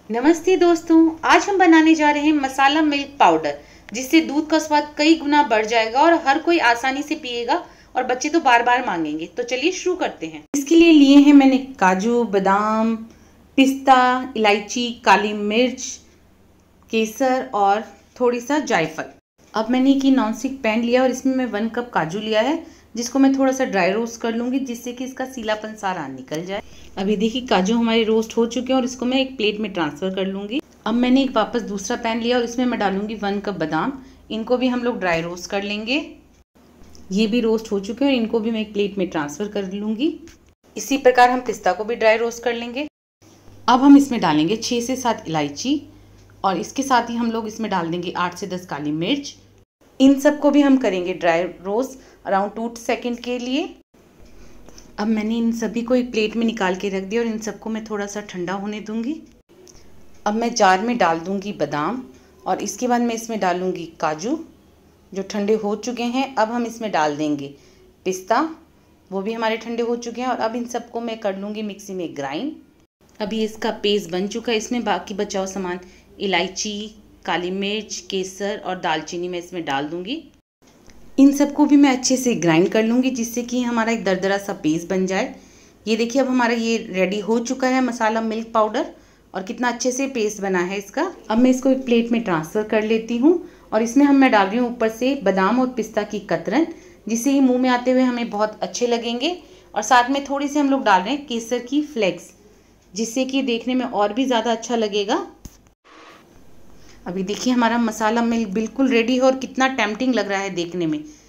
नमस्ते दोस्तों, आज हम बनाने जा रहे हैं मसाला मिल्क पाउडर, जिससे दूध का स्वाद कई गुना बढ़ जाएगा और हर कोई आसानी से पिएगा और बच्चे तो बार बार मांगेंगे। तो चलिए शुरू करते हैं। इसके लिए लिए हैं मैंने काजू, बादाम, पिस्ता, इलायची, काली मिर्च, केसर और थोड़ी सा जायफल। अब मैंने एक नॉनस्टिक पैन लिया और इसमें मैं 1 कप काजू लिया है, जिसको मैं थोड़ा सा ड्राई रोस्ट कर लूँगी, जिससे कि इसका सीलापन सारा निकल जाए। अभी देखिए काजू हमारे रोस्ट हो चुके हैं और इसको मैं एक प्लेट में ट्रांसफ़र कर लूँगी। अब मैंने एक वापस दूसरा पैन लिया और इसमें मैं डालूँगी 1 कप बादाम। इनको भी हम लोग ड्राई रोस्ट कर लेंगे। ये भी रोस्ट हो चुके हैं और इनको भी मैं एक प्लेट में ट्रांसफ़र कर लूँगी। इसी प्रकार हम पिस्ता को भी ड्राई रोस्ट कर लेंगे। अब हम इसमें डालेंगे 6 से 7 इलायची और इसके साथ ही हम लोग इसमें डाल देंगे 8 से 10 काली मिर्च। इन सबको भी हम करेंगे ड्राई रोस्ट अराउंड 2 सेकंड के लिए। अब मैंने इन सभी को एक प्लेट में निकाल के रख दिया और इन सबको मैं थोड़ा सा ठंडा होने दूंगी। अब मैं जार में डाल दूंगी बादाम और इसके बाद मैं इसमें डालूंगी काजू जो ठंडे हो चुके हैं। अब हम इसमें डाल देंगे पिस्ता, वो भी हमारे ठंडे हो चुके हैं। और अब इन सबको मैं कर लूँगी मिक्सी में ग्राइंड। अभी इसका पेस्ट बन चुका है। इसमें बाकी बचा हुआ सामान इलायची, काली मिर्च, केसर और दालचीनी मैं इसमें डाल दूंगी। इन सबको भी मैं अच्छे से ग्राइंड कर लूँगी, जिससे कि हमारा एक दरदरा सा पेस्ट बन जाए। ये देखिए अब हमारा ये रेडी हो चुका है मसाला मिल्क पाउडर, और कितना अच्छे से पेस्ट बना है इसका। अब मैं इसको एक प्लेट में ट्रांसफ़र कर लेती हूँ और इसमें मैं डाल रही हूँ ऊपर से बादाम और पिस्ता की कतरन, जिससे ही मुँह में आते हुए हमें बहुत अच्छे लगेंगे। और साथ में थोड़ी सी हम लोग डाल रहे हैं केसर की फ्लेक्स, जिससे कि देखने में और भी ज़्यादा अच्छा लगेगा। अभी देखिए हमारा मसाला मिल्क बिल्कुल रेडी है और कितना टेम्पटिंग लग रहा है देखने में।